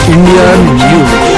Indian news.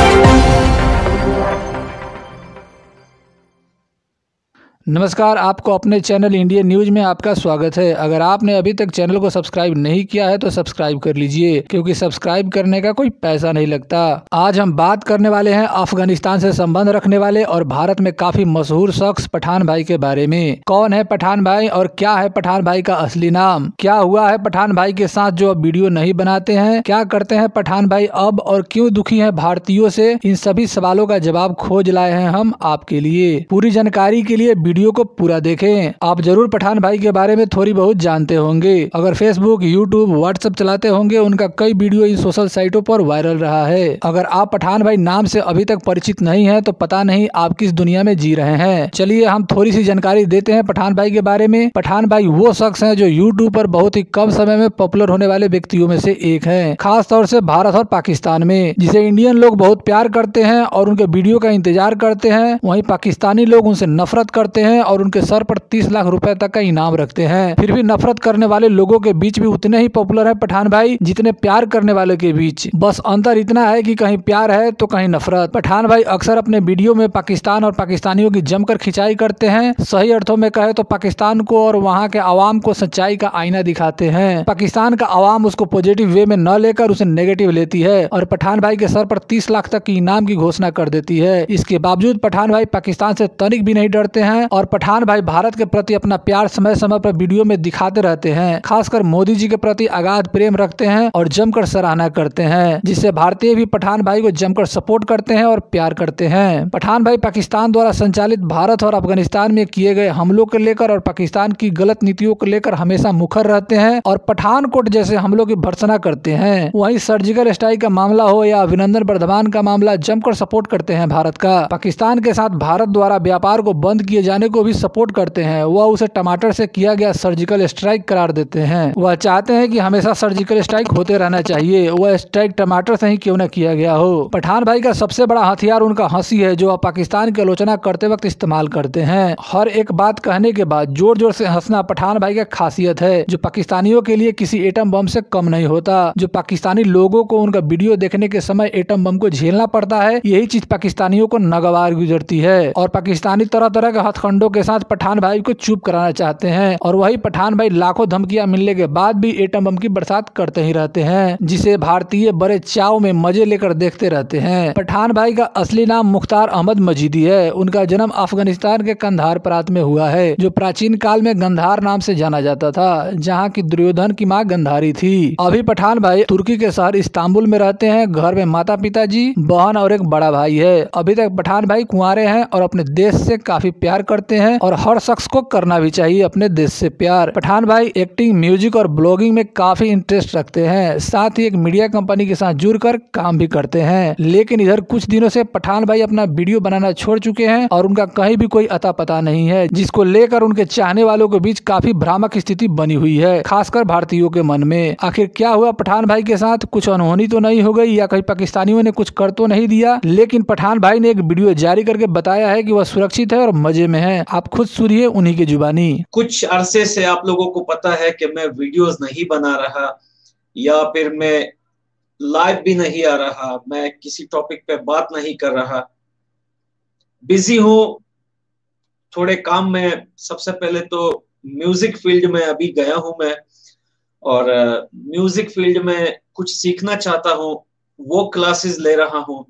नमस्कार, आपको अपने चैनल इंडियन न्यूज में आपका स्वागत है। अगर आपने अभी तक चैनल को सब्सक्राइब नहीं किया है तो सब्सक्राइब कर लीजिए, क्योंकि सब्सक्राइब करने का कोई पैसा नहीं लगता। आज हम बात करने वाले हैं अफगानिस्तान से संबंध रखने वाले और भारत में काफी मशहूर शख्स पठान भाई के बारे में। कौन है पठान भाई और क्या है पठान भाई का असली नाम? क्या हुआ है पठान भाई के साथ जो अब वीडियो नहीं बनाते हैं? क्या करते हैं पठान भाई अब और क्यों दुखी है भारतीयों से? इन सभी सवालों का जवाब खोज लाए हैं हम आपके लिए। पूरी जानकारी के लिए वीडियो को पूरा देखें। आप जरूर पठान भाई के बारे में थोड़ी बहुत जानते होंगे। अगर फेसबुक, यूट्यूब, व्हाट्सएप चलाते होंगे, उनका कई वीडियो इन सोशल साइटों पर वायरल रहा है। अगर आप पठान भाई नाम से अभी तक परिचित नहीं हैं, तो पता नहीं आप किस दुनिया में जी रहे हैं। चलिए हम थोड़ी सी जानकारी देते हैं पठान भाई के बारे में। पठान भाई वो शख्स हैं जो यूट्यूब पर बहुत ही कम समय में पॉपुलर होने वाले व्यक्तियों में से एक हैं, खास तौर से भारत और पाकिस्तान में, जिसे इंडियन लोग बहुत प्यार करते हैं और उनके वीडियो का इंतजार करते हैं। वहीं पाकिस्तानी लोग उनसे नफरत करते हैं और उनके सर पर 30 लाख रुपए तक का इनाम रखते हैं। फिर भी नफरत करने वाले लोगों के बीच भी उतने ही पॉपुलर है पठान भाई जितने प्यार करने वाले के बीच। बस अंतर इतना है कि कहीं प्यार है तो कहीं नफरत। पठान भाई अक्सर अपने वीडियो में पाकिस्तान और पाकिस्तानियों की जमकर खिंचाई करते हैं। सही अर्थों में कहे तो पाकिस्तान को और वहाँ के अवाम को सच्चाई का आईना दिखाते हैं। पाकिस्तान का अवाम उसको पॉजिटिव वे में न लेकर उसे नेगेटिव लेती है और पठान भाई के सर पर 30 लाख तक की इनाम की घोषणा कर देती है। इसके बावजूद पठान भाई पाकिस्तान से तनिक भी नहीं डरते हैं और पठान भाई भारत के प्रति अपना प्यार समय समय पर वीडियो में दिखाते रहते हैं। खासकर मोदी जी के प्रति अगाध प्रेम रखते हैं और जमकर सराहना करते हैं, जिससे भारतीय भी पठान भाई को जमकर सपोर्ट करते हैं और प्यार करते हैं। पठान भाई पाकिस्तान द्वारा संचालित भारत और अफगानिस्तान में किए गए हमलों को लेकर और पाकिस्तान की गलत नीतियों को लेकर हमेशा मुखर रहते हैं और पठानकोट जैसे हमलों की भर्त्सना करते हैं। वहीं सर्जिकल स्ट्राइक का मामला हो या अभिनंदन वर्धमान का मामला, जमकर सपोर्ट करते हैं भारत का। पाकिस्तान के साथ भारत द्वारा व्यापार को बंद किए जाने को भी सपोर्ट करते हैं। वह उसे टमाटर से किया गया सर्जिकल स्ट्राइक करार देते हैं। वह चाहते हैं कि हमेशा सर्जिकल स्ट्राइक होते रहना चाहिए, वह स्ट्राइक टमाटर से ही क्यों न किया गया हो। पठान भाई का सबसे बड़ा हथियार उनका हंसी है, जो पाकिस्तान की आलोचना करते वक्त इस्तेमाल करते हैं। हर एक बात कहने के बाद जोर जोर से हंसना पठान भाई का खासियत है, जो पाकिस्तानियों के लिए किसी एटम बम से कम नहीं होता। जो पाकिस्तानी लोगों को उनका वीडियो देखने के समय एटम बम को झेलना पड़ता है, यही चीज पाकिस्तानियों को नागवार गुजरती है और पाकिस्तानी तरह तरह के हथकंडों के साथ पठान भाई को चुप कराना चाहते हैं। और वही पठान भाई लाखों धमकियां मिलने के बाद भी एटम बम की बरसात करते ही रहते हैं, जिसे भारतीय बड़े चाव में मजे लेकर देखते रहते हैं। पठान भाई का असली नाम मुख्तार अहमद मजीदी है। उनका जन्म अफगानिस्तान के कंधार प्रांत में हुआ है, जो प्राचीन काल में गंधार नाम से जाना जाता था, जहाँ की दुर्योधन की माँ गंधारी थी। अभी पठान भाई तुर्की के शहर इस्तांबुल में रहते हैं। घर में माता पिताजी, बहन और एक बड़ा भाई है। अभी तक पठान भाई कुंवारे हैं और अपने देश से काफी प्यार करते हैं और हर शख्स को करना भी चाहिए अपने देश से प्यार। पठान भाई एक्टिंग, म्यूजिक और ब्लॉगिंग में काफी इंटरेस्ट रखते हैं। साथ ही एक मीडिया कंपनी के साथ जुड़कर काम भी करते हैं। लेकिन इधर कुछ दिनों से पठान भाई अपना वीडियो बनाना छोड़ चुके हैं और उनका कहीं भी कोई अता पता नहीं है, जिसको लेकर उनके चाहने वालों के बीच काफी भ्रामक स्थिति बनी हुई है, खासकर भारतीयों के मन में। आखिर क्या हुआ पठान भाई के साथ? कुछ अनहोनी तो नहीं हो गई या कहीं पाकिस्तानियों ने कुछ कर तो नहीं दिया? लेकिन पठान भाई ने एक वीडियो जारी करके बताया है कि वह सुरक्षित है और मजे में है। आप खुद सुनिए उन्हीं की जुबानी। कुछ अरसे से आप लोगों को पता है कि मैं वीडियोस नहीं बना रहा या फिर मैं लाइव भी नहीं आ रहा, मैं किसी टॉपिक पे बात नहीं कर रहा, बिजी हूँ थोड़े काम में। सबसे पहले तो म्यूजिक फील्ड में अभी गया हूँ मैं और म्यूजिक फील्ड में कुछ सीखना चाहता हूँ, वो क्लासेस ले रहा हूँ।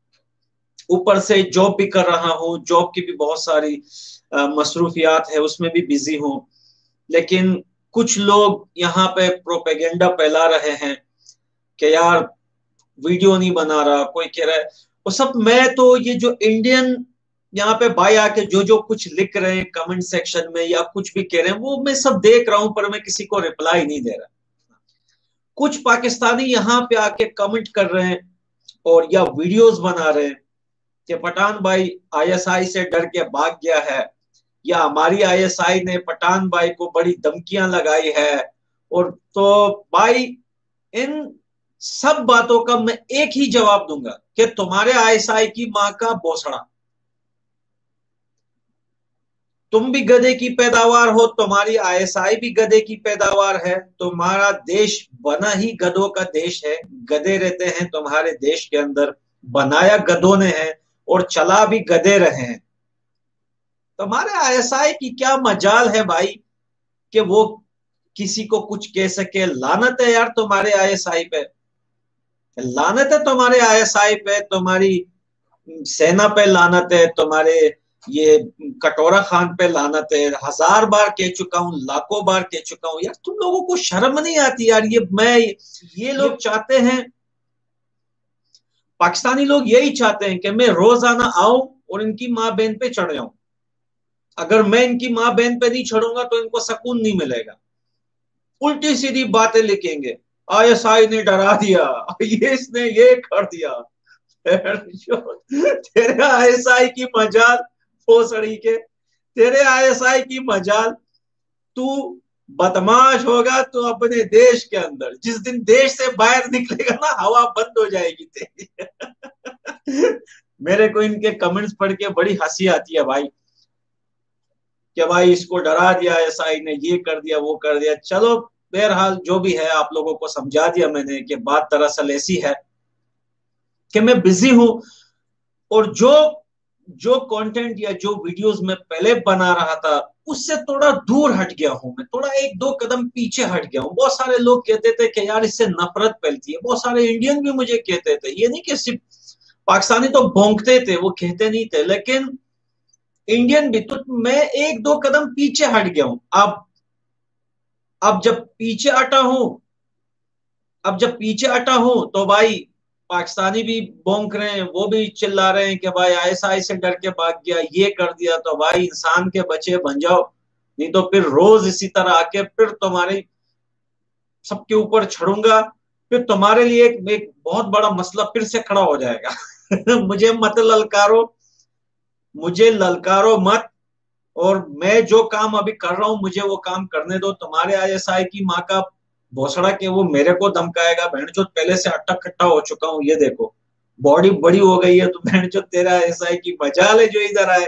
ऊपर से जॉब भी कर रहा हूँ, जॉब की भी बहुत सारी मसरूफियात है, उसमें भी बिजी हूँ। लेकिन कुछ लोग यहाँ पे प्रोपेगेंडा फैला रहे हैं कि यार वीडियो नहीं बना रहा, कोई कह रहा है वो सब। मैं तो ये जो इंडियन यहाँ पे भाई आके जो जो कुछ लिख रहे हैं कमेंट सेक्शन में या कुछ भी कह रहे हैं, वो मैं सब देख रहा हूं, पर मैं किसी को रिप्लाई नहीं दे रहा। कुछ पाकिस्तानी यहाँ पे आके कमेंट कर रहे हैं और या वीडियोस बना रहे हैं कि पठान भाई आईएसआई से डर के भाग गया है, या हमारी आईएसआई ने पठान भाई को बड़ी धमकियां लगाई है। और तो भाई इन सब बातों का मैं एक ही जवाब दूंगा कि तुम्हारे आईएसआई की मां का भोसड़ा। तुम भी गधे की पैदावार हो, तुम्हारी आईएसआई भी गधे की पैदावार है। तुम्हारा देश बना ही गधों का देश है। गधे रहते हैं तुम्हारे देश के अंदर, बनाया गधों ने है और चला भी गधे रहे हैं। तुम्हारे आईएसआई की क्या मजाल है भाई कि वो किसी को कुछ कह सके। लानत है यार तुम्हारे आईएसआई पे, लानत है तुम्हारे आईएसआई पे, तुम्हारी सेना पे लानत है, तुम्हारे ये कटोरा खान पे लानत है। 1000 बार कह चुका हूं, लाखों बार कह चुका हूं यार, तुम लोगों को शर्म नहीं आती यार। ये लोग चाहते हैं, पाकिस्तानी लोग यही चाहते हैं कि मैं रोजाना आऊं और इनकी माँ बहन पे चढ़ जाऊं। अगर मैं इनकी माँ बहन पे नहीं चढ़ूंगा तो इनको सुकून नहीं मिलेगा। उल्टी सीधी बातें लिखेंगे, आईएसआई ने डरा दिया, ये इसने ये कर दिया। तेरे आईएसआई की मजाल, फोसड़ी के, तेरे आईएसआई की मजाल। तू बदमाश होगा तो अपने देश के अंदर, जिस दिन देश से बाहर निकलेगा ना, हवा बंद हो जाएगी तेरी। मेरे को इनके कमेंट्स पढ़ के बड़ी हंसी आती है भाई, कि भाई इसको डरा दिया आईएसआई ने, ये कर दिया वो कर दिया। चलो बहरहाल जो भी है, आप लोगों को समझा दिया मैंने कि बात दरअसल ऐसी है कि मैं बिजी हूं और जो कंटेंट या जो वीडियोस मैं पहले बना रहा था उससे थोड़ा दूर हट गया हूं। मैं थोड़ा 1-2 कदम पीछे हट गया हूं। बहुत सारे लोग कहते थे कि यार इससे नफरत फैलती है। बहुत सारे इंडियन भी मुझे कहते थे, ये नहीं कि सिर्फ पाकिस्तानी तो भौंकते थे, वो कहते नहीं थे, लेकिन इंडियन भी। तो मैं 1-2 कदम पीछे हट गया हूं। अब जब पीछे हटा हूं तो भाई पाकिस्तानी भी भौंक रहे हैं, वो भी चिल्ला रहे हैं कि भाई आईएसआई से डर के भाग गया, ये कर दिया। तो भाई इंसान के बच्चे बन जाओ, नहीं तो फिर रोज इसी तरह आके फिर तुम्हारी सबके ऊपर छड़ूंगा, फिर तुम्हारे लिए एक बहुत बड़ा मसला फिर से खड़ा हो जाएगा। मुझे ललकारो मत। और मैं जो काम अभी कर रहा हूं मुझे वो काम करने दो। तुम्हारे आईएसआई की माँ का भोसड़ा के वो मेरे को धमकाएगा। बहनचोद पहले से अट्टा कट्टा हो चुका हूं, ये देखो बॉडी बड़ी हो गई है, तो बहनचोद तेरा आईएसआई की मजाल है जो इधर आए।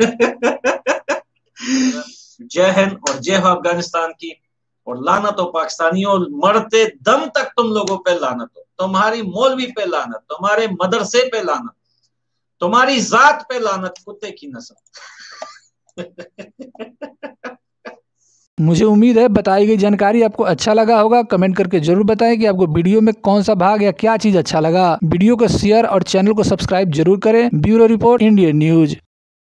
जय हिंद और जय हो अफगानिस्तान की, और लानत हो पाकिस्तानियों, मरते दम तक तुम लोगों पे लानत हो। तुम्हारी मौलवी पे लानत, तुम्हारे मदरसे पे लानत, तुम्हारी जात पे लानत, कुत्ते की नस्ल। मुझे उम्मीद है बताई गई जानकारी आपको अच्छा लगा होगा। कमेंट करके जरूर बताएं कि आपको वीडियो में कौन सा भाग या क्या चीज अच्छा लगा। वीडियो को शेयर और चैनल को सब्सक्राइब जरूर करें। Bureau report, Indian news.